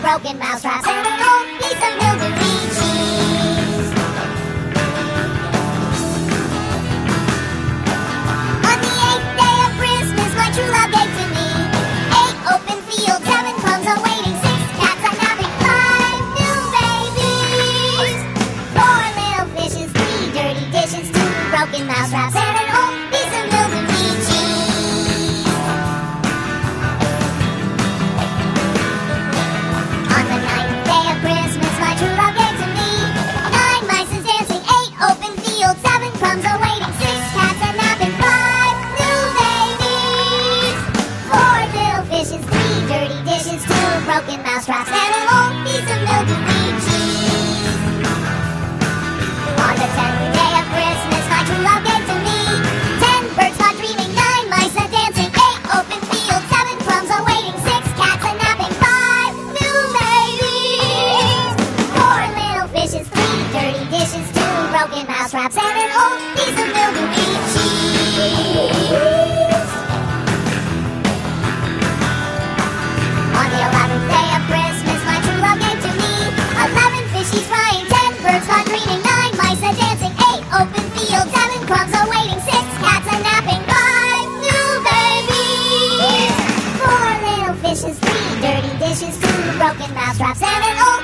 broken mousetraps, and an old piece of mildewy cheese. On the 8th day of Christmas, my true love gave to me 8 open fields, 7 plums awaiting, 6 cats a napping, 5 new babies, 4 little fishes, 3 dirty dishes, 2 broken mousetraps, and an old piece of mildewy cheese. On the 9th day of Christmas, my true love gave to me 9 mice dancing, 8 open fields, 7 plums awaiting, 6 cats a napping, 5 new babies, 4 little fishes, 3 dirty dishes, 2 broken mousetraps, and an old piece of mildewy cheese. On the 10th day of Christmas, my true love gave to me 10 birds caught dreaming, 9 mice a dancing, 8 open fields, 7 plums awaiting, 6 cats a napping, 5 new babies, 4 little fishes, 3 dirty dishes, 2 broken mousetraps, and an old piece of mildewy cheese. On the 11th day of Christmas, my true love gave to me 11 fishies flying, 10 birds caught dreaming, 9 mice a dancing, 8 open fields, 7 plums awaiting, 6 cats a napping, 5 new babies, 4 little fishes, 3 dirty dishes, 2 broken mousetraps, and an old